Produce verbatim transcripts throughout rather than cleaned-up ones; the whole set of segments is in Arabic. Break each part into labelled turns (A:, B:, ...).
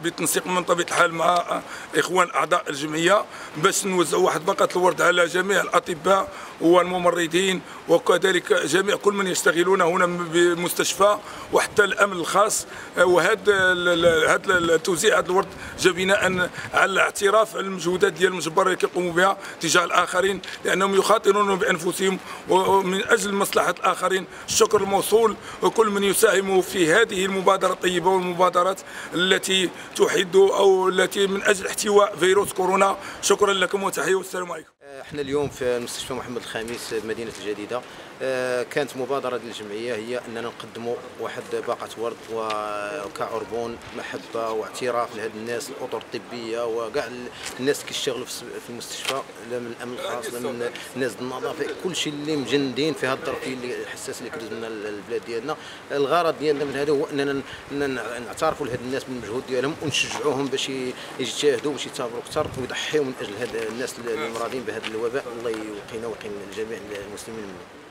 A: بالتنسيق من طبيعه الحال مع اخوان اعضاء الجمعيه باش نوزعوا واحد باقه الورد على جميع الاطباء والممرضين وكذلك جميع كل من يشتغلون هنا بالمستشفى وحتى الامن الخاص. وهذا هذا توزيع هذا الورد جا بناء على الاعتراف المجهودات ديال المجبره اللي كيقوموا بها تجاه الاخرين لانهم يخاطرون بانفسهم ومن اجل مصلحه الاخرين. الشكر الموصول وكل من يساهم في هذه المبادره الطيبه والمبادرات التي تحد او التي من اجل احتواء فيروس كورونا. شكرا لكم وتحيه والسلام عليكم.
B: احنا اليوم في مستشفى محمد الخامس بمدينه الجديده، كانت مبادره ديال الجمعيه هي اننا نقدموا واحد باقه ورد وكعربون محبه واعتراف لهاد الناس الاطر الطبيه وكاع الناس اللي كيشتغلوا في المستشفى، لا من الامن الخاص لا من الناس النظافه، كلشي اللي مجندين في هذا الظرف اللي حساس اللي كدوز لنا البلاد ديالنا. الغرض ديالنا من هذا هو اننا نعترفوا لهاد الناس من المجهود ديالهم ونشجعوهم باش يجتهدوا باش يتابعوا اكثر ويضحيوا من اجل هاد الناس المرضين بهذا الوباء. الله يوقينا ويقي جميع المسلمين منه.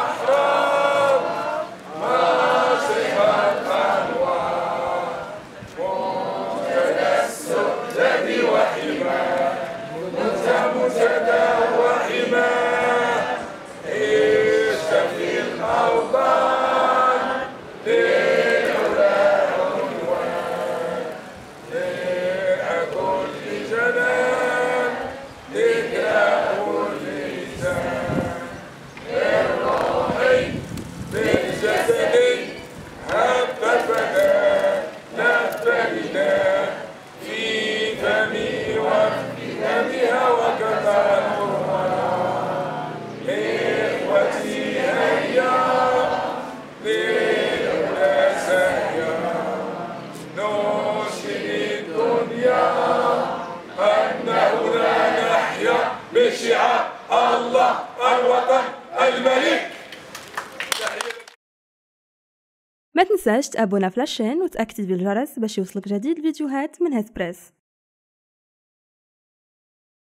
A: بشعار الله الوطن الملك.
C: ما تنساش تابونا في لاشين وتأكد بالجرس باش يوصلك جديد الفيديوهات من هاد بريس.